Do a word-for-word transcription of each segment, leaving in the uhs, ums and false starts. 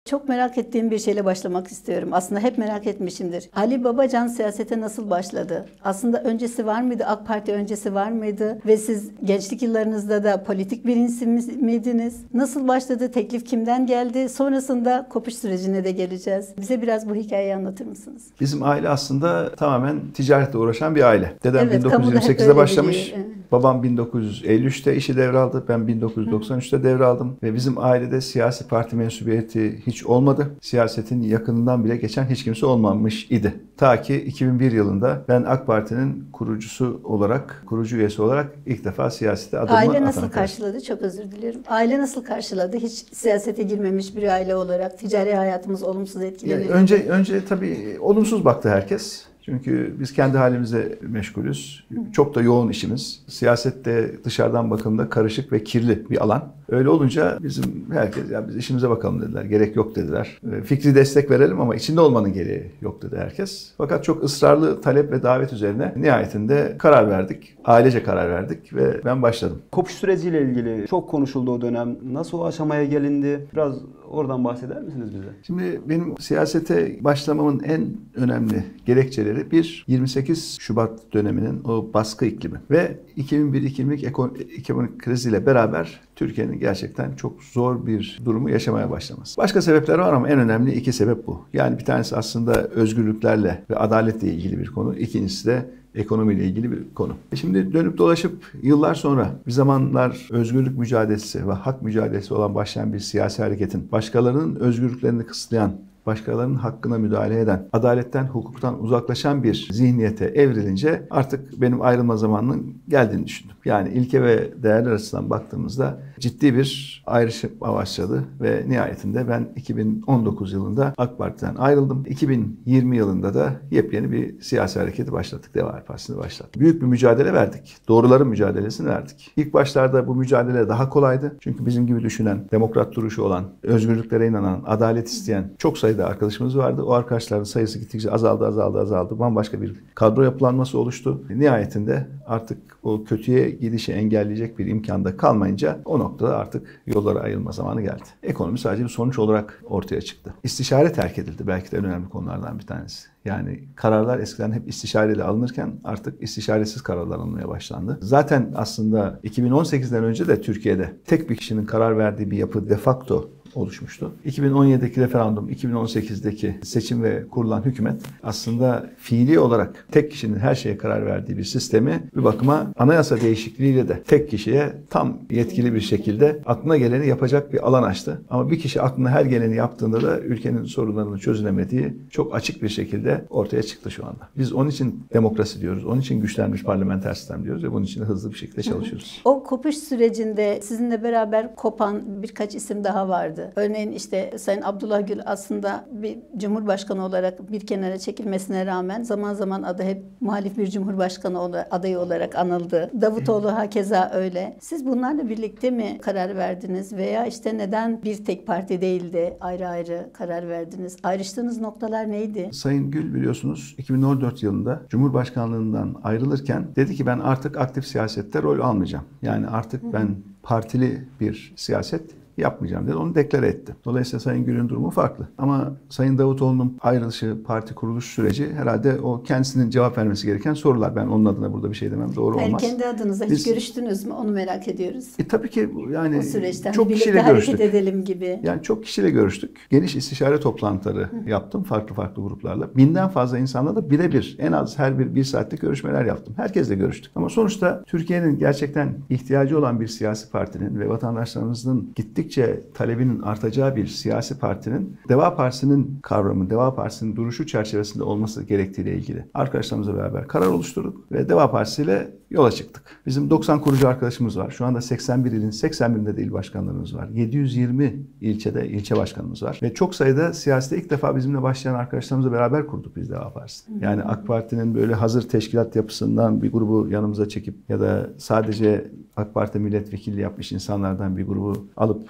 Çok merak ettiğim bir şeyle başlamak istiyorum. Aslında hep merak etmişimdir. Ali Babacan siyasete nasıl başladı? Aslında öncesi var mıydı? AK Parti öncesi var mıydı? Ve siz gençlik yıllarınızda da politik bir insan miydiniz? Nasıl başladı? Teklif kimden geldi? Sonrasında kopuş sürecine de geleceğiz. Bize biraz bu hikayeyi anlatır mısınız? Bizim aile aslında tamamen ticaretle uğraşan bir aile. Dedem Evet, bin dokuz yüz yirmi sekizde başlamış. Biliyor. Babam bin dokuz yüz elli üçte işi devraldı. Ben bin dokuz yüz doksan üçte devraldım. Ve bizim ailede siyasi parti mensubiyeti hiç olmadı. Siyasetin yakınından bile geçen hiç kimse olmamış idi. Ta ki iki bin bir yılında ben AK Parti'nin kurucusu olarak, kurucu üyesi olarak ilk defa siyasete adımı atana Aile nasıl kadar. karşıladı? Çok özür dilerim. Aile nasıl karşıladı? Hiç siyasete girmemiş bir aile olarak ticari hayatımız olumsuz etkilenir. Yani önce önce tabii olumsuz baktı herkes. Çünkü biz kendi halimize meşgulüz. Çok da yoğun işimiz. Siyasette dışarıdan bakımda karışık ve kirli bir alan. Öyle olunca bizim herkes ya biz işimize bakalım dediler. Gerek yok dediler. Fikri destek verelim ama içinde olmanın gereği yok dedi herkes. Fakat çok ısrarlı talep ve davet üzerine nihayetinde karar verdik. Ailece karar verdik ve ben başladım. Kopuş süreciyle ilgili çok konuşuldu o dönem. Nasıl o aşamaya gelindi? Biraz oradan bahseder misiniz bize? Şimdi benim siyasete başlamamın en önemli gerekçeleri bir yirmi sekiz Şubat döneminin o baskı iklimi ve iki bin bir iki bin iki ekonomik kriziyle beraber Türkiye'nin gerçekten çok zor bir durumu yaşamaya başlaması. Başka sebepler var ama en önemli iki sebep bu. Yani bir tanesi aslında özgürlüklerle ve adaletle ilgili bir konu. İkincisi de ekonomiyle ilgili bir konu. E şimdi dönüp dolaşıp yıllar sonra bir zamanlar özgürlük mücadelesi ve hak mücadelesi olan başlayan bir siyasi hareketin başkalarının özgürlüklerini kısıtlayan, başkalarının hakkına müdahale eden, adaletten, hukuktan uzaklaşan bir zihniyete evrilince artık benim ayrılma zamanının geldiğini düşündüm. Yani ilke ve değerler açısından baktığımızda ciddi bir ayrışım başladı ve nihayetinde ben iki bin on dokuz yılında AK Parti'den ayrıldım. iki bin yirmi yılında da yepyeni bir siyasi hareketi başlattık. Deva Partisi'ni başlattık. Büyük bir mücadele verdik. Doğruların mücadelesini verdik. İlk başlarda bu mücadele daha kolaydı. Çünkü bizim gibi düşünen, demokrat duruşu olan, özgürlüklere inanan, adalet isteyen çok sayıda arkadaşımız vardı. O arkadaşların sayısı gittikçe azaldı, azaldı, azaldı. Bambaşka bir kadro yapılanması oluştu. Nihayetinde artık o kötüye gidişi engelleyecek bir imkanda kalmayınca o noktada artık yollara ayrılma zamanı geldi. Ekonomi sadece bir sonuç olarak ortaya çıktı. İstişare terk edildi. Belki de en önemli konulardan bir tanesi. Yani kararlar eskiden hep istişareyle alınırken artık istişaresiz kararlar alınmaya başlandı. Zaten aslında iki bin on sekizden önce de Türkiye'de tek bir kişinin karar verdiği bir yapı de facto oluşmuştu. iki bin on yedideki referandum, iki bin on sekizdeki seçim ve kurulan hükümet aslında fiili olarak tek kişinin her şeye karar verdiği bir sistemi bir bakıma anayasa değişikliğiyle de tek kişiye tam yetkili bir şekilde aklına geleni yapacak bir alan açtı. Ama bir kişi aklına her geleni yaptığında da ülkenin sorunlarını çözülemediği çok açık bir şekilde ortaya çıktı şu anda. Biz onun için demokrasi diyoruz, onun için güçlenmiş parlamenter sistem diyoruz ve bunun için hızlı bir şekilde çalışıyoruz. O kopuş sürecinde sizinle beraber kopan birkaç isim daha vardı. Örneğin işte Sayın Abdullah Gül aslında bir cumhurbaşkanı olarak bir kenara çekilmesine rağmen zaman zaman adı hep muhalif bir cumhurbaşkanı adayı olarak anıldı. Davutoğlu hakeza öyle. Siz bunlarla birlikte mi karar verdiniz veya işte neden bir tek parti değil de ayrı ayrı karar verdiniz? Ayrıştığınız noktalar neydi? Sayın Gül biliyorsunuz iki bin on dört yılında Cumhurbaşkanlığından ayrılırken dedi ki ben artık aktif siyasette rol almayacağım. Yani artık ben partili bir siyaset yapmayacağım dedi. Onu deklare etti. Dolayısıyla Sayın Gül'ün durumu farklı. Ama Sayın Davutoğlu'nun ayrılışı, parti kuruluş süreci herhalde o kendisinin cevap vermesi gereken sorular. Ben onun adına burada bir şey demem doğru yani olmaz. Kendi adınıza hiç Biz, görüştünüz mü? Onu merak ediyoruz. E, tabii ki yani o süreçten çok birlikte kişiyle hareket görüştük. edelim gibi. Yani çok kişiyle görüştük. Geniş istişare toplantıları Hı. yaptım farklı farklı gruplarla. Binden fazla insanla da birebir en az her bir bir saatlik görüşmeler yaptım. Herkesle görüştük. Ama sonuçta Türkiye'nin gerçekten ihtiyacı olan bir siyasi partinin ve vatandaşlarımızın gittikçe talebinin artacağı bir siyasi partinin Deva Partisi'nin kavramı, Deva Partisi'nin duruşu çerçevesinde olması gerektiğiyle ilgili arkadaşlarımızla beraber karar oluşturduk ve Deva Partisi ile yola çıktık. Bizim doksan kurucu arkadaşımız var. Şu anda seksen bir ilin seksen birinde de il başkanlarımız var. yedi yüz yirmi ilçede ilçe başkanımız var. Ve çok sayıda siyasete ilk defa bizimle başlayan arkadaşlarımızla beraber kurduk biz Deva Partisi. Yani AK Parti'nin böyle hazır teşkilat yapısından bir grubu yanımıza çekip ya da sadece AK Parti milletvekili yapmış insanlardan bir grubu alıp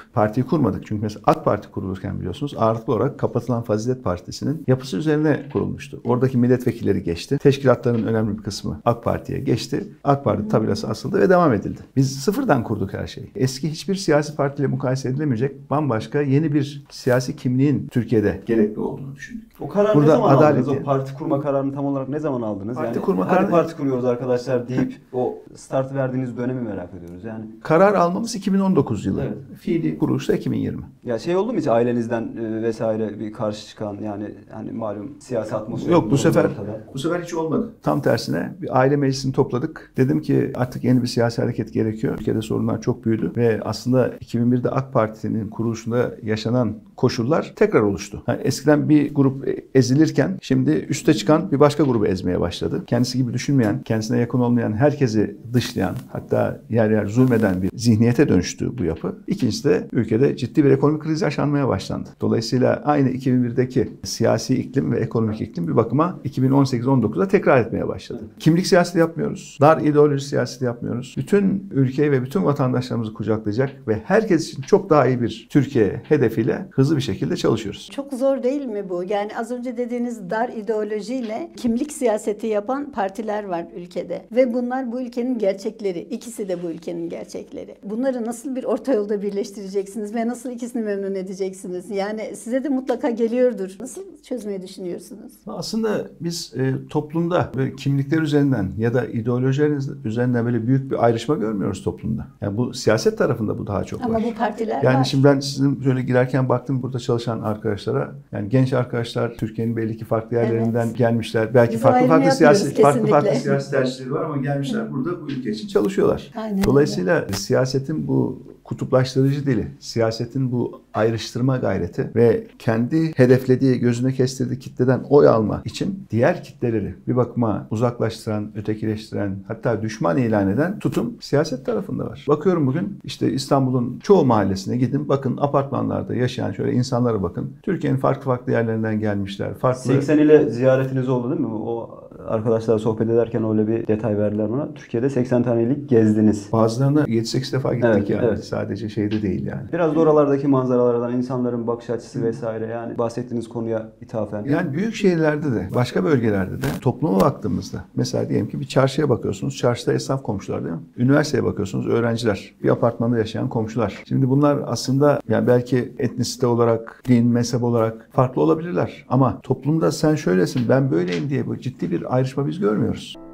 partiyi kurmadık. Çünkü mesela AK Parti kurulurken biliyorsunuz ağırlıklı olarak kapatılan Fazilet Partisi'nin yapısı üzerine kurulmuştu. Oradaki milletvekilleri geçti. Teşkilatların önemli bir kısmı AK Parti'ye geçti. AK Parti tabelası asıldı ve devam edildi. Biz sıfırdan kurduk her şeyi. Eski hiçbir siyasi partiyle mukayese edilemeyecek bambaşka yeni bir siyasi kimliğin Türkiye'de gerekli olduğunu düşündük. O kararı Burada ne zaman adalet aldınız? O parti kurma kararını tam olarak ne zaman aldınız? Parti yani, kurma hadi kararı- parti kuruyoruz arkadaşlar deyip o start verdiğiniz dönemi merak ediyoruz. Yani Karar almamız iki bin on dokuz yılı. Evet. Fiili kuruluş da iki bin yirmi. ya şey oldu mu hiç ailenizden e, vesaire bir karşı çıkan yani hani malum siyasi atmosfer Yok bu sefer ortada. bu sefer hiç olmadı. Tam tersine bir aile meclisini topladık. Dedim ki artık yeni bir siyasi hareket gerekiyor. Ülkede sorunlar çok büyüdü ve aslında iki bin birde AK Parti'nin kuruluşunda yaşanan koşullar tekrar oluştu. Yani eskiden bir grup ezilirken şimdi üste çıkan bir başka grubu ezmeye başladı. Kendisi gibi düşünmeyen, kendisine yakın olmayan, herkesi dışlayan, hatta yer yer zulmeden bir zihniyete dönüştü bu yapı. İkincisi de ülkede ciddi bir ekonomik kriz yaşanmaya başlandı. Dolayısıyla aynı iki bin birdeki siyasi iklim ve ekonomik iklim bir bakıma iki bin on sekiz on dokuzda tekrar etmeye başladı. Kimlik siyaseti yapmıyoruz. Dar ideoloji siyaseti yapmıyoruz. Bütün ülkeyi ve bütün vatandaşlarımızı kucaklayacak ve herkes için çok daha iyi bir Türkiye hedefiyle hızlı bir şekilde çalışıyoruz. Çok zor değil mi bu? Yani az önce dediğiniz dar ideolojiyle kimlik siyaseti yapan partiler var ülkede. Ve bunlar bu ülkenin gerçekleri. İkisi de bu ülkenin gerçekleri. Bunları nasıl bir orta yolda birleştireceksiniz ve nasıl ikisini memnun edeceksiniz? Yani size de mutlaka geliyordur. Nasıl çözmeyi düşünüyorsunuz? Aslında biz e, toplumda böyle kimlikler üzerinden ya da ideolojiler üzerinden böyle büyük bir ayrışma görmüyoruz toplumda. Yani bu siyaset tarafında bu daha çok Ama var. bu partiler Yani var. şimdi ben sizin şöyle girerken baktım burada çalışan arkadaşlara. Yani genç arkadaşlar Türkiye'nin belli ki farklı yerlerinden Evet. gelmişler. Belki Biz o farklı ayrımı farklı yapmıyoruz siyasi farklı farklı kesinlikle. siyasi tercihleri var ama gelmişler burada bu ülke için çalışıyorlar. Aynen Dolayısıyla siyasetin bu kutuplaştırıcı dili, siyasetin bu ayrıştırma gayreti ve kendi hedeflediği, gözüne kestirdiği kitleden oy alma için diğer kitleleri bir bakıma uzaklaştıran, ötekileştiren, hatta düşman ilan eden tutum siyaset tarafında var. Bakıyorum bugün işte İstanbul'un çoğu mahallesine gidin, bakın apartmanlarda yaşayan şöyle insanlara bakın. Türkiye'nin farklı farklı yerlerinden gelmişler. Farklı seksen ile ziyaretiniz oldu değil mi? O arkadaşlar sohbet ederken öyle bir detay verdiler bana. Türkiye'de seksen tanelik gezdiniz. Bazılarına yedi sekiz defa gittik Evet, yani. evet. Sadece şeyde değil yani. Biraz da oralardaki manzaralardan, insanların bakış açısı vesaire yani bahsettiğiniz konuya ithafen. Yani büyük şehirlerde de, başka bölgelerde de topluma baktığımızda mesela diyelim ki bir çarşıya bakıyorsunuz. Çarşıda esnaf komşular değil mi? Üniversiteye bakıyorsunuz öğrenciler. Bir apartmanda yaşayan komşular. Şimdi bunlar aslında yani belki etnisite olarak, din, mezhep olarak farklı olabilirler. Ama toplumda sen şöylesin, ben böyleyim diye bu ciddi bir ayrışma biz görmüyoruz.